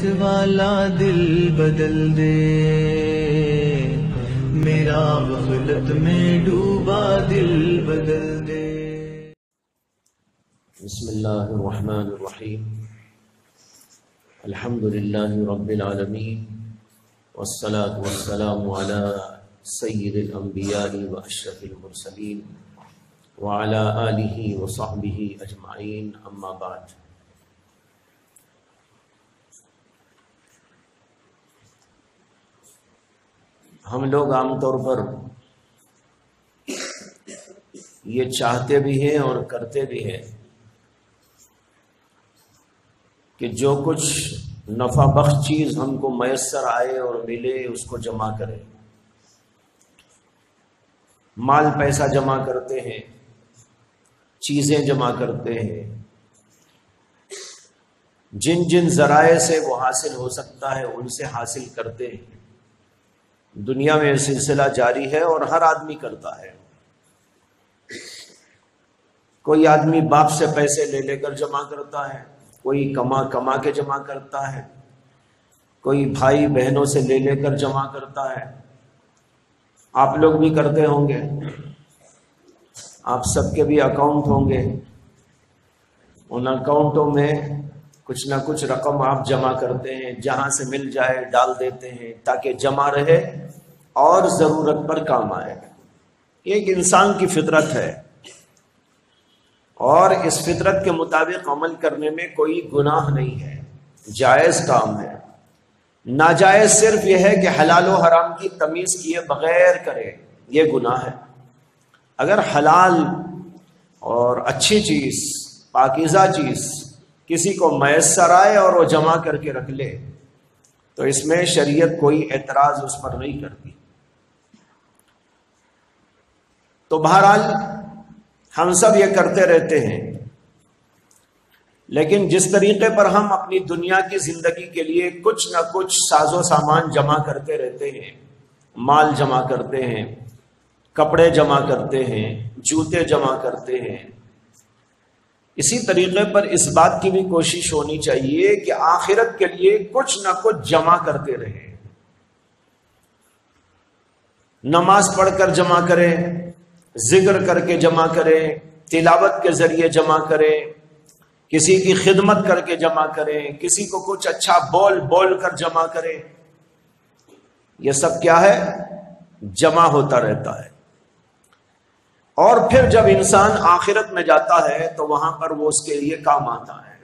والا دل بدل دے، میرا غفلت میں ڈوبا دل بدل دے۔ بسم اللہ الرحمن الرحیم، الحمد للہ رب العالمین، والصلاة والسلام علی سید الانبیاء واشرف المرسلین وعلی آلہ وصحبہ اجمعین، اما بعد۔ ہم لوگ عام طور پر یہ چاہتے بھی ہیں اور کرتے بھی ہیں کہ جو کچھ نفع بخش چیز ہم کو میسر آئے اور ملے اس کو جمع کریں، مال پیسہ جمع کرتے ہیں، چیزیں جمع کرتے ہیں، جن جن ذرائع سے وہ حاصل ہو سکتا ہے ان سے حاصل کرتے ہیں۔ دنیا میں یہ سلسلہ جاری ہے اور ہر آدمی کرتا ہے۔ کوئی آدمی باپ سے پیسے لے لے کر جمع کرتا ہے، کوئی کما کے جمع کرتا ہے، کوئی بھائی بہنوں سے لے لے کر جمع کرتا ہے۔ آپ لوگ بھی کرتے ہوں گے، آپ سب کے بھی اکاؤنٹ ہوں گے، ان اکاؤنٹوں میں کچھ نہ کچھ رقم آپ جمع کرتے ہیں، جہاں سے مل جائے ڈال دیتے ہیں تاکہ جمع رہے اور ضرورت پر کام آئے۔ یہ ایک انسان کی فطرت ہے اور اس فطرت کے مطابق عمل کرنے میں کوئی گناہ نہیں ہے، جائز کام ہے۔ ناجائز صرف یہ ہے کہ حلال و حرام کی تمیز کیے بغیر کرے، یہ گناہ ہے۔ اگر حلال اور اچھی چیز، پاکیزہ چیز کسی کو میسر آئے اور وہ جمع کر کے رکھ لے تو اس میں شریعت کوئی اعتراض اس پر نہیں کرتی۔ تو بہرحال ہم سب یہ کرتے رہتے ہیں، لیکن جس طریقے پر ہم اپنی دنیا کی زندگی کے لیے کچھ نہ کچھ ساز و سامان جمع کرتے رہتے ہیں، مال جمع کرتے ہیں، کپڑے جمع کرتے ہیں، جوتے جمع کرتے ہیں، اسی طریقے پر اس بات کی بھی کوشش ہونی چاہیے کہ آخرت کے لیے کچھ نہ کچھ جمع کرتے رہیں۔ نماز پڑھ کر جمع کریں، ذکر کر کے جمع کریں، تلاوت کے ذریعے جمع کریں، کسی کی خدمت کر کے جمع کریں، کسی کو کچھ اچھا بول کر جمع کریں۔ یہ سب کیا ہے؟ جمع ہوتا رہتا ہے۔ اور پھر جب انسان آخرت میں جاتا ہے تو وہاں پر وہ اس کے لیے کام آتا ہے۔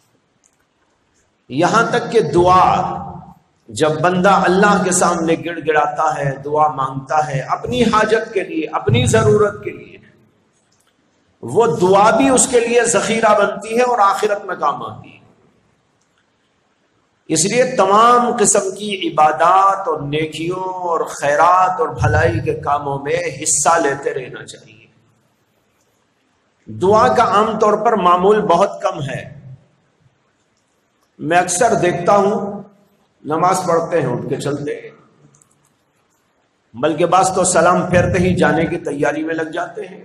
یہاں تک کہ دعا، جب بندہ اللہ کے سامنے گڑ گڑاتا ہے، دعا مانگتا ہے اپنی حاجت کے لیے، اپنی ضرورت کے لیے، وہ دعا بھی اس کے لیے ذخیرہ بنتی ہے اور آخرت میں کام آتی ہے۔ اس لیے تمام قسم کی عبادات اور نیکیوں اور خیرات اور بھلائی کے کاموں میں حصہ لیتے رہنا چاہیے۔ دعا کا عام طور پر معمول بہت کم ہے۔ میں اکثر دیکھتا ہوں نماز پڑھتے ہیں، اٹھ کے چلتے ہیں، بلکہ بعض تو سلام پھیرتے ہی جانے کی تیاری میں لگ جاتے ہیں۔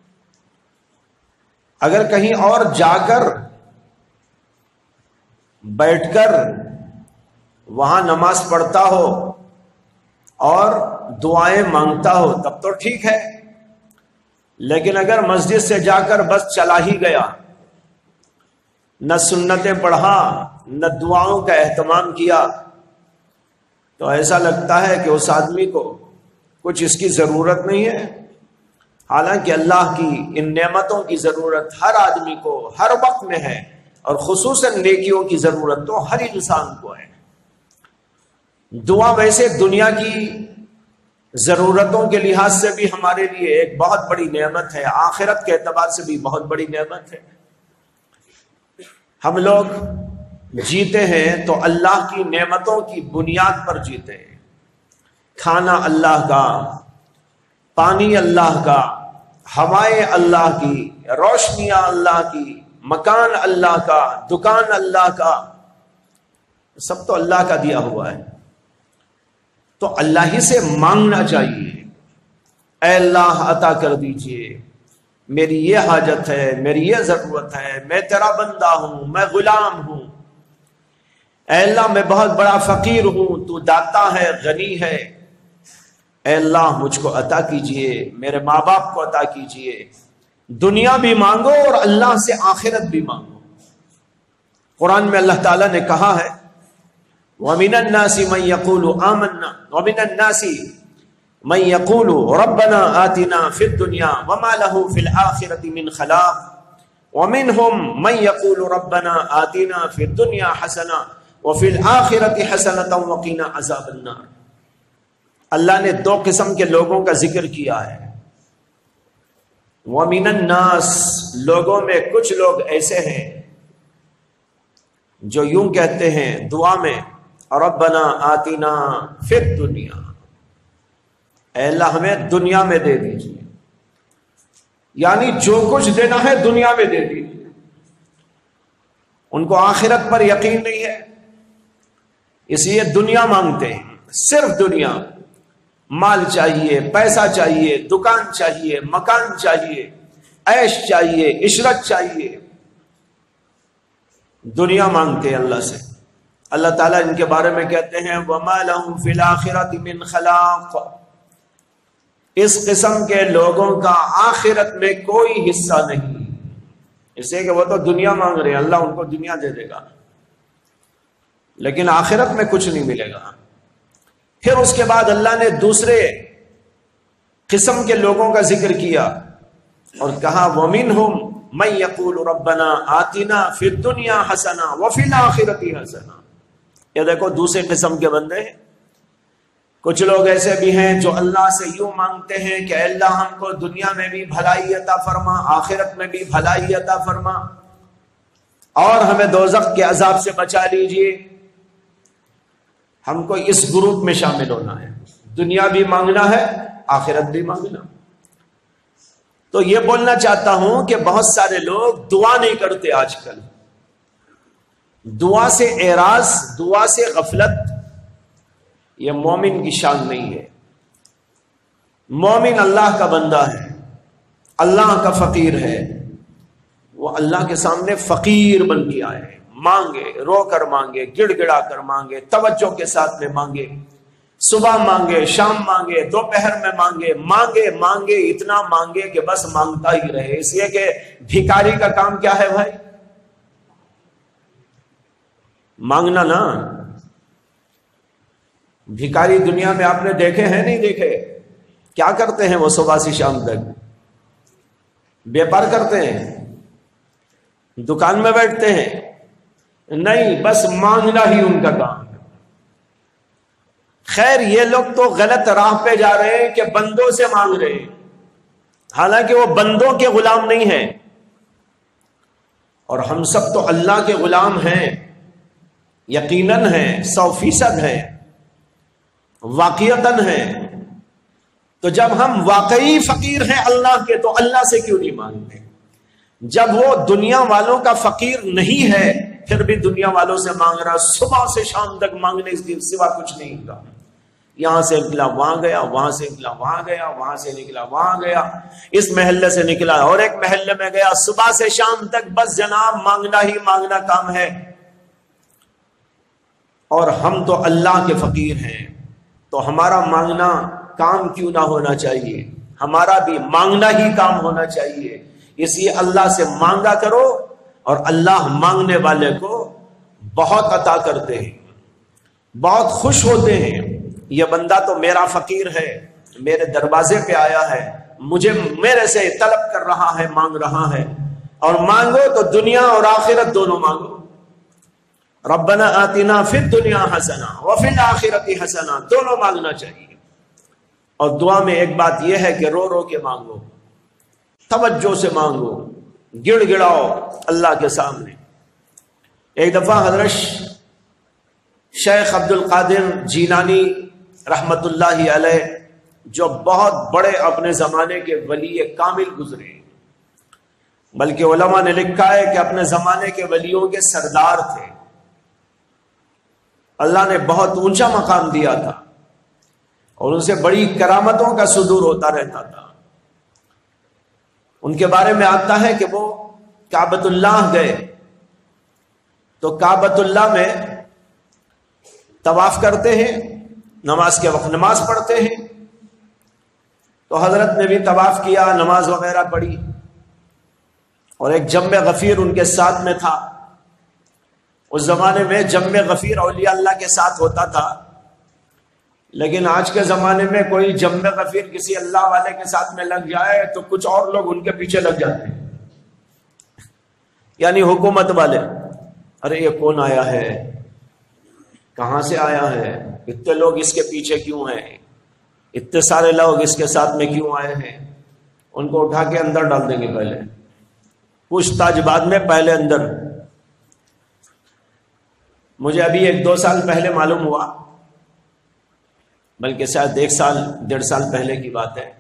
اگر کہیں اور جا کر بیٹھ کر وہاں نماز پڑھتا ہو اور دعائیں مانگتا ہو تب تو ٹھیک ہے، لیکن اگر مسجد سے جا کر بس چلا ہی گیا، نہ سنتیں پڑھا نہ دعاؤں کا اہتمام کیا، تو ایسا لگتا ہے کہ اس آدمی کو کچھ اس کی ضرورت نہیں ہے۔ حالانکہ اللہ کی ان نعمتوں کی ضرورت ہر آدمی کو ہر وقت میں ہے، اور خصوصاً نیکیوں کی ضرورت تو ہر انسان کو ہے۔ دعا ویسے دنیا کی ضرورتوں کے لحاظ سے بھی ہمارے لیے ایک بہت بڑی نعمت ہے، آخرت کے اعتبار سے بھی بہت بڑی نعمت ہے۔ ہم لوگ جیتے ہیں تو اللہ کی نعمتوں کی بنیاد پر جیتے ہیں۔ کھانا اللہ کا، پانی اللہ کا، ہوائیں اللہ کی، روشنیاں اللہ کی، مکان اللہ کا، دکان اللہ کا، سب تو اللہ کا دیا ہوا ہے۔ تو اللہ ہی سے مانگنا چاہیے، اے اللہ عطا کر دیجئے، میری یہ حاجت ہے، میری یہ ضرورت ہے، میں تیرا بندہ ہوں، میں غلام ہوں، اے اللہ میں بہت بڑا فقیر ہوں، تو داتا ہے، غنی ہے، اے اللہ مجھ کو عطا کیجئے، میرے ماں باپ کو عطا کیجئے۔ دنیا بھی مانگو اور اللہ سے آخرت بھی مانگو۔ قرآن میں اللہ تعالیٰ نے کہا ہے وَمِنَ النَّاسِ مَن يَقُولُ آمَنَّا وَمِنَ النَّاسِ مَن يَقُولُ رَبَّنَا آتِنَا فِي الدُّنْيَا وَمَا لَهُ فِي الْآخِرَةِ مِنْ خَلَاقٍ وَمِنْهُمْ مَن يَقُولُ رَبَّنَا آتِنَا فِي الدُّنْيَا حَسَنَةً وَفِي الْآخِرَةِ حَسَنَةً وَقِنَا عَذَابَ النَّارِ۔ اللہ نے دو قسم کے لوگوں کا ذکر کیا ہے۔ وَمِنَ النَّاسِ، لوگوں میں کچھ لوگ ایسے ہیں جو یوں کہتے ہیں دعا میں ربنا آتنا فی الدنیا، اے اللہ ہمیں دنیا میں دے دیجیے، یعنی جو کچھ دینا ہے دنیا میں دے دیجیے۔ ان کو آخرت پر یقین نہیں ہے، اس لیے دنیا مانگتے ہیں، صرف دنیا۔ مال چاہیے، پیسہ چاہیے، دکان چاہیے، مکان چاہیے، عیش چاہیے، عشرت چاہیے، دنیا مانگتے ہیں اللہ سے۔ اللہ تعالیٰ ان کے بارے میں کہتے ہیں وَمَا لَهُمْ فِي الْآخِرَةِ مِنْ خَلَاقٍ، اس قسم کے لوگوں کا آخرت میں کوئی حصہ نہیں، اس لیے کہ وہ تو دنیا مانگ رہے ہیں، اللہ ان کو دنیا دے دے گا لیکن آخرت میں کچھ نہیں ملے گا۔ پھر اس کے بعد اللہ نے دوسرے قسم کے لوگوں کا ذکر کیا اور کہا وَمِنْهُمْ مَن يَقُولُ رَبَّنَا آتِنَا فِي الدُّنْيَا حَسَنَةً وَفِي الْآخِرَةِ حَسَنَةً۔ یہ دیکھو دوسرے قسم کے بندے ہیں۔ کچھ لوگ ایسے بھی ہیں جو اللہ سے یوں مانگتے ہیں کہ اے اللہ ہم کو دنیا میں بھی بھلائی عطا فرما، آخرت میں بھی بھلائی عطا فرما، اور ہمیں دوزخ کے عذاب سے بچا لیجئے۔ ہم کو اس گروپ میں شامل ہونا ہے، دنیا بھی مانگنا ہے، آخرت بھی مانگنا۔ تو یہ بولنا چاہتا ہوں کہ بہت سارے لوگ دعا نہیں کرتے آج کل، دعا سے اعراض، دعا سے غفلت، یہ مومن کی شان نہیں ہے۔ مومن اللہ کا بندہ ہے، اللہ کا فقیر ہے، وہ اللہ کے سامنے فقیر بن کے آئے، مانگے، رو کر مانگے، گڑ گڑا کر مانگے، توجہ کے ساتھ میں مانگے، صبح مانگے، شام مانگے، دوپہر میں مانگے، مانگے مانگے اتنا مانگے کہ بس مانگتا ہی رہے۔ اس لیے کہ بھکاری کا کام کیا ہے بھائی؟ مانگنا نا۔ بھکاری دنیا میں آپ نے دیکھے ہیں نہیں دیکھے؟ کیا کرتے ہیں وہ صبح سے شام تک؟ بیپار کرتے ہیں، دکان میں بیٹھتے ہیں؟ نہیں، بس مانگنا ہی ان کا کام ہے۔ خیر یہ لوگ تو غلط راہ پہ جا رہے ہیں کہ بندوں سے مانگ رہے ہیں، حالانکہ وہ بندوں کے غلام نہیں ہیں، اور ہم سب تو اللہ کے غلام ہیں، یقیناً ہیں، 100% ہیں، واقعتاً ہیں۔ تو جب ہم واقعی فقیر ہیں اللہ کے تو اللہ سے کیوں نہیں مانگتے؟ جب وہ دنیا والوں کا فقیر نہیں ہے پھر بھی دنیا والوں سے مانگ رہا، صبح سے شام تک مانگنے کے سوا کچھ نہیں ہوگا۔ یہاں سے نکلا وہاں گیا، وہاں سے نکلا وہاں گیا، وہاں سے نکلا وہاں گیا، اس محلے سے نکلا اور ایک محلے میں گیا، صبح سے شام تک بس جناب مانگنا ہی مانگنا کام ہے۔ اور ہم تو اللہ کے فقیر ہیں، تو ہمارا مانگنا کام کیوں نہ ہونا چاہیے؟ ہمارا بھی مانگنا ہی کام ہونا چاہیے۔ اس لیے اللہ سے مانگا کرو، اور اللہ مانگنے والے کو بہت عطا کرتے ہیں، بہت خوش ہوتے ہیں۔ یہ بندہ تو میرا فقیر ہے، میرے دروازے پہ آیا ہے، مجھے میرے سے طلب کر رہا ہے، مانگ رہا ہے۔ اور مانگو تو دنیا اور آخرت دونوں مانگو۔ ربنا آتنا فی الدنیا حسنہ وفی الآخرۃ حسنہ، دونوں مانگنا چاہیے۔ اور دعا میں ایک بات یہ ہے کہ رو رو کے مانگو، توجہ سے مانگو، گڑ گڑاؤ اللہ کے سامنے۔ ایک دفعہ حضرت شیخ عبد القادر جیلانی رحمت اللہ علیہ، جو بہت بڑے اپنے زمانے کے ولی کامل گزرے، بلکہ علماء نے لکھا ہے کہ اپنے زمانے کے ولیوں کے سردار تھے، اللہ نے بہت اونچا مقام دیا تھا اور ان سے بڑی کرامتوں کا صدور ہوتا رہتا تھا۔ ان کے بارے میں آتا ہے کہ وہ کعبۃ اللہ گئے تو کعبۃ اللہ میں طواف کرتے ہیں، نماز کے وقت نماز پڑھتے ہیں. تو حضرت نے بھی طواف کیا، نماز وغیرہ پڑھی، اور ایک جم غفیر ان کے ساتھ میں تھا. اس زمانے میں جم غفیر اولیاء اللہ کے ساتھ ہوتا تھا، لیکن آج کے زمانے میں کوئی جم غفیر کسی اللہ والے کے ساتھ میں لگ جائے تو کچھ اور لوگ ان کے پیچھے لگ جاتے ہیں، یعنی حکومت والے. ارے یہ کون آیا ہے، کہاں سے آیا ہے، اتنے لوگ اس کے پیچھے کیوں ہیں، اتنے سارے لوگ اس کے ساتھ میں کیوں آئے ہیں. ان کو اٹھا کے اندر ڈال دیں گے، پہلے پوچھ تاج بعد میں، پہلے اندر. مجھے ابھی 1-2 سال پہلے معلوم ہوا، بلکہ شاید 1 سال 1.5 سال پہلے کی بات ہے،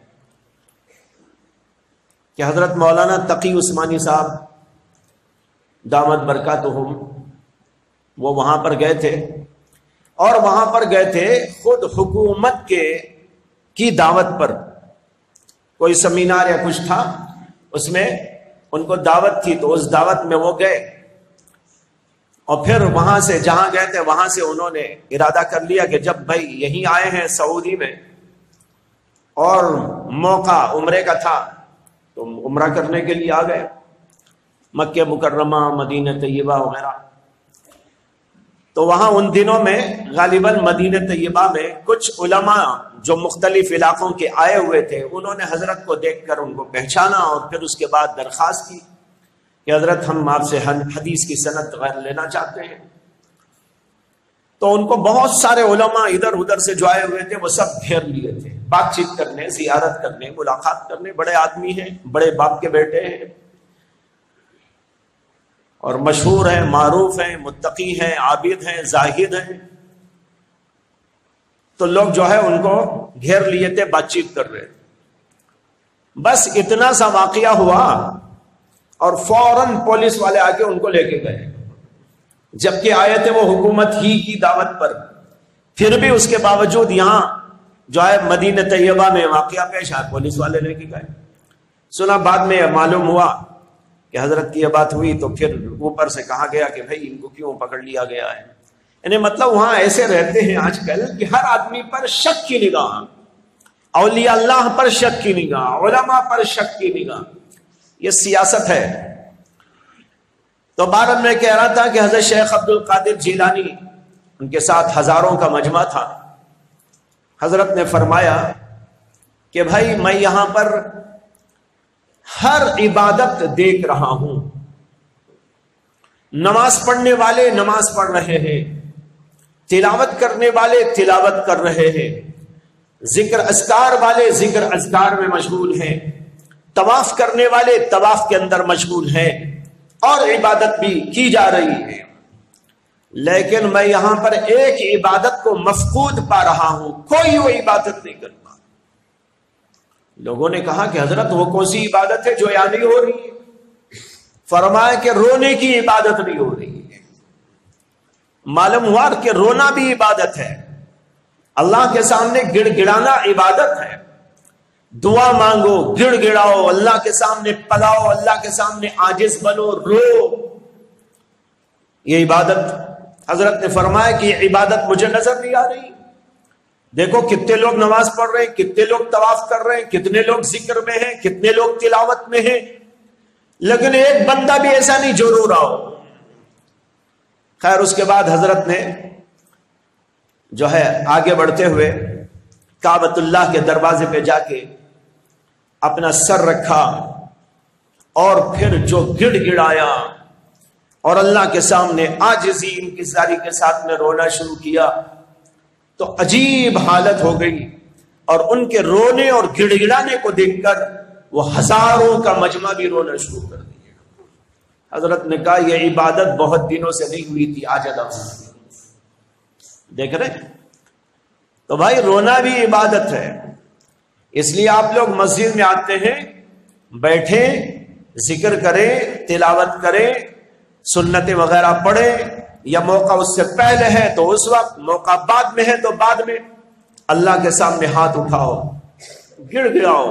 کہ حضرت مولانا تقی عثمانی صاحب دامت برکاتہم وہ وہاں پر گئے تھے، اور وہاں پر گئے تھے خود حکومت کی دعوت پر. کوئی سیمینار یا کچھ تھا، اس میں ان کو دعوت تھی، تو اس دعوت میں وہ گئے، اور پھر وہاں سے جہاں گئے تھے وہاں سے انہوں نے ارادہ کر لیا کہ جب بھائی یہیں آئے ہیں سعودی میں اور موقع عمرے کا تھا تو عمرہ کرنے کے لیے آ گئے، مکہ مکرمہ، مدینہ طیبہ وغیرہ. تو وہاں ان دنوں میں غالباً مدینہ طیبہ میں کچھ علماء جو مختلف علاقوں کے آئے ہوئے تھے، انہوں نے حضرت کو دیکھ کر ان کو پہچانا، اور پھر اس کے بعد درخواست کی کہ حضرت ہم آپ سے حدیث کی سند غیر لینا چاہتے ہیں. تو ان کو بہت سارے علماء ادھر ادھر سے جو آئے ہوئے تھے وہ سب گھیر لیے تھے، بات چیت کرنے، زیارت کرنے، ملاقات کرنے. بڑے آدمی ہیں، بڑے باپ کے بیٹے ہیں، اور مشہور ہیں، معروف ہیں، متقی ہیں، عابد ہیں، زاہد ہیں. تو لوگ جو ہے ان کو گھیر لیے تھے، بات چیت کر رہے تھے. بس اتنا سا واقعہ ہوا اور فوراً پولیس والے آ کے ان کو لے کے گئے، جبکہ آئے تھے وہ حکومت ہی کی دعوت پر. پھر بھی اس کے باوجود یہاں جو ہے مدینہ طیبہ میں واقعہ پیش آیا، پولیس والے لے کے گئے. سنا بعد میں معلوم ہوا کہ حضرت کی یہ بات ہوئی، تو پھر اوپر سے کہا گیا کہ بھائی ان کو کیوں پکڑ لیا گیا ہے. یعنی مطلب وہاں ایسے رہتے ہیں آج کل کہ ہر آدمی پر شک کی نگاہ، اولیاء اللہ پر شک کی نگاہ، علماء پر شک کی نگاہ. یہ سیاست ہے. تو بارہ میں کہہ رہا تھا کہ حضرت شیخ عبد القادر جیلانی، ان کے ساتھ ہزاروں کا مجمع تھا. حضرت نے فرمایا کہ بھائی میں یہاں پر ہر عبادت دیکھ رہا ہوں. نماز پڑھنے والے نماز پڑھ رہے ہیں، تلاوت کرنے والے تلاوت کر رہے ہیں، ذکر اذکار والے ذکر اذکار میں مشغول ہیں، طواف کرنے والے طواف کے اندر مشغول ہیں، اور عبادت بھی کی جا رہی ہے. لیکن میں یہاں پر ایک عبادت کو مفقود پا رہا ہوں، کوئی وہ عبادت نہیں کرتا. لوگوں نے کہا کہ حضرت وہ کون سی عبادت ہے جو یہاں نہیں ہو رہی ہے؟ فرمایا کہ رونے کی عبادت نہیں ہو رہی ہے. معلوم ہوا کہ رونا بھی عبادت ہے، اللہ کے سامنے گڑ گڑانا عبادت ہے. دعا مانگو، گڑ گڑاؤ، اللہ کے سامنے پلاؤ، اللہ کے سامنے عاجز بنو، رو، یہ عبادت. حضرت نے فرمایا کہ یہ عبادت مجھے نظر نہیں آ رہی. دیکھو کتنے لوگ نماز پڑھ رہے ہیں، کتنے لوگ طواف کر رہے ہیں، کتنے لوگ ذکر میں ہیں، کتنے لوگ تلاوت میں ہیں، لیکن ایک بندہ بھی ایسا نہیں جو رو رہا ہو. خیر اس کے بعد حضرت نے جو ہے آگے بڑھتے ہوئے کعبۃ اللہ کے دروازے پہ جا کے اپنا سر رکھا، اور پھر جو گڑ گڑایا اور اللہ کے سامنے عاجزی انکساری کے ساتھ میں رونا شروع کیا. تو عجیب حالت ہو گئی، اور ان کے رونے اور گڑ گڑانے کو دیکھ کر وہ ہزاروں کا مجمع بھی رونا شروع کر دیا. حضرت نے کہا یہ عبادت بہت دنوں سے نہیں ہوئی تھی، آج ادا ہوئی. دیکھ رہے؟ تو بھائی رونا بھی عبادت ہے. اس لیے آپ لوگ مسجد میں آتے ہیں، بیٹھیں، ذکر کریں، تلاوت کریں، سنتیں وغیرہ پڑھیں، یا موقع اس سے پہلے ہے تو اس وقت، موقع بعد میں ہے تو بعد میں. اللہ کے سامنے ہاتھ اٹھاؤ، گڑ گڑاؤ،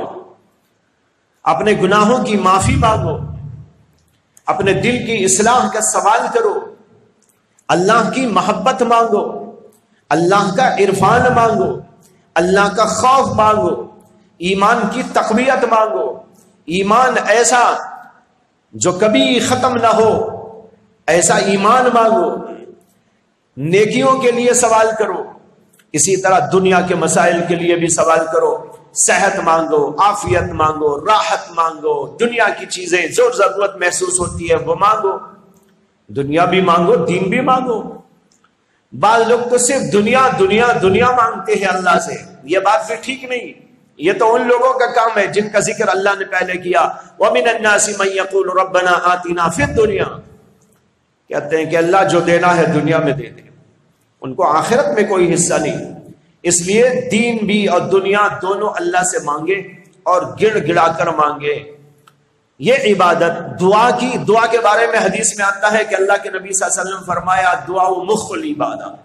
اپنے گناہوں کی معافی مانگو، اپنے دل کی اصلاح کا سوال کرو، اللہ کی محبت مانگو، اللہ کا عرفان مانگو، اللہ کا خوف مانگو، ایمان کی تقویت مانگو، ایمان ایسا جو کبھی ختم نہ ہو ایسا ایمان مانگو، نیکیوں کے لیے سوال کرو، اسی طرح دنیا کے مسائل کے لیے بھی سوال کرو، صحت مانگو، عافیت مانگو، راحت مانگو، دنیا کی چیزیں جو ضرورت محسوس ہوتی ہے وہ مانگو، دنیا بھی مانگو، دین بھی مانگو۔ بعض لوگ تو صرف دنیا دنیا دنیا مانگتے ہیں اللہ سے، یہ بات بھی ٹھیک نہیں، یہ تو ان لوگوں کا کام ہے جن کا ذکر اللہ نے پہلے کیا، وَمِنَ النَّاسِ مَن يَقُولُ رَبَّنَا آتِنَا فِي الدُّنْيَا، کہتے ہیں کہ اللہ جو دینا ہے دنیا میں دے دے، ان کو آخرت میں کوئی حصہ نہیں۔ اس لیے دین بھی اور دنیا دونوں اللہ سے مانگے اور گڑ گڑا کر مانگے۔ یہ عبادت دعا کے بارے میں حدیث میں آتا ہے کہ اللہ کے نبی صلی اللہ علیہ وسلم فرمایا دعا مخ العبادت،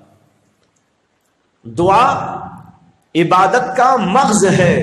دعا عبادت کا مغز ہے۔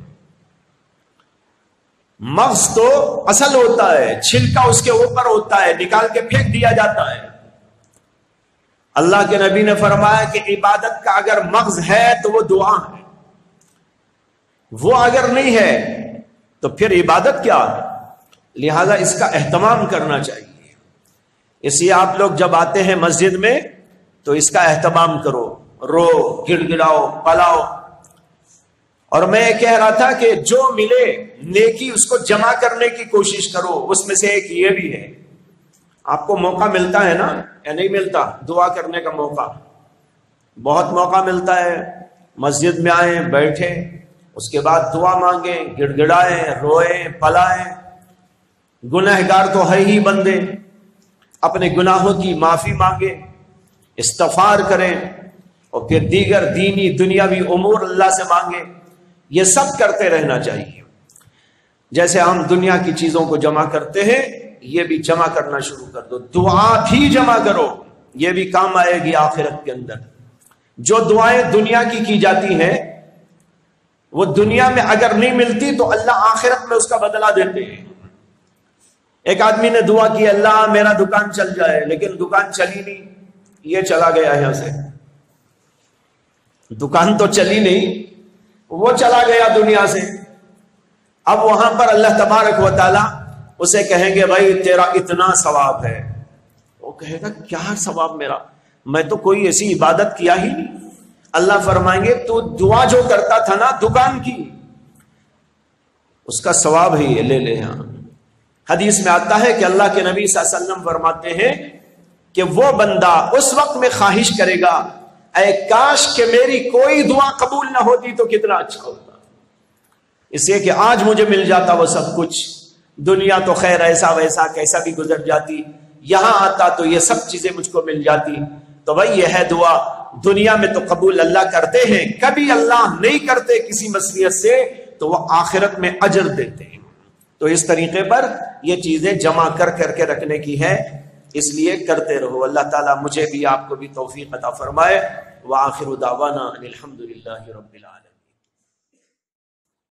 مغز تو اصل ہوتا ہے، چھلکا اس کے اوپر ہوتا ہے، نکال کے پھینک دیا جاتا ہے۔ اللہ کے نبی نے فرمایا کہ عبادت کا اگر مغز ہے تو وہ دعا ہے، وہ اگر نہیں ہے تو پھر عبادت کیا ہے؟ لہذا اس کا اہتمام کرنا چاہیے۔ اس لیے آپ لوگ جب آتے ہیں مسجد میں تو اس کا اہتمام کرو، رو، گڑ گڑاؤ، پلاؤ۔ اور میں یہ کہہ رہا تھا کہ جو ملے نیکی اس کو جمع کرنے کی کوشش کرو، اس میں سے ایک یہ بھی ہے، آپ کو موقع ملتا ہے نا یا نہیں ملتا دعا کرنے کا موقع؟ بہت موقع ملتا ہے، مسجد میں آئیں، بیٹھیں، اس کے بعد دعا مانگیں، گڑ گڑائیں، روئیں، پلائیں۔ گنہگار تو ہے ہی بندے، اپنے گناہوں کی معافی مانگیں، استغفار کریں، اور پھر دیگر دینی دنیاوی امور اللہ سے مانگیں۔ یہ سب کرتے رہنا چاہیے۔ جیسے ہم دنیا کی چیزوں کو جمع کرتے ہیں، یہ بھی جمع کرنا شروع کر دو، دعا بھی جمع کرو، یہ بھی کام آئے گی آخرت کے اندر۔ جو دعائیں دنیا کی جاتی ہیں وہ دنیا میں اگر نہیں ملتی تو اللہ آخرت میں اس کا بدلہ دیتے ہیں۔ ایک آدمی نے دعا کی اللہ میرا دکان چل جائے، لیکن دکان چلی نہیں، یہ چلا گیا یہاں سے، دکان تو چلی نہیں، وہ چلا گیا دنیا سے۔ اب وہاں پر اللہ تبارک و تعالی اسے کہیں گے بھائی تیرا اتنا ثواب ہے، وہ کہے گا کیا ثواب میرا، میں تو کوئی ایسی عبادت کیا ہی نہیں۔ اللہ فرمائیں گے تو دعا جو کرتا تھا نا دکان کی، اس کا ثواب ہی لے لے۔ ہاں حدیث میں آتا ہے کہ اللہ کے نبی صلی اللہ علیہ وسلم فرماتے ہیں کہ وہ بندہ اس وقت میں خواہش کرے گا اے کاش کہ میری کوئی دعا قبول نہ ہوتی تو کتنا اچھا ہوتا، اس لیے کہ آج مجھے مل جاتا وہ سب کچھ، دنیا تو خیر ایسا ویسا کیسا بھی گزر جاتی، یہاں آتا تو یہ سب چیزیں مجھ کو مل جاتی۔ تو بھائی یہ ہے دعا، دنیا میں تو قبول اللہ کرتے ہیں، کبھی اللہ نہیں کرتے کسی مصلحت سے تو وہ آخرت میں اجر دیتے ہیں۔ تو اس طریقے پر یہ چیزیں جمع کر کے رکھنے کی ہے، اس لیے کرتے رہو۔ اللہ تعالیٰ مجھے بھی آپ کو بھی توفیق عطا فرمائے۔ وآخر دعوانا ان الحمد للہ رب العالمین۔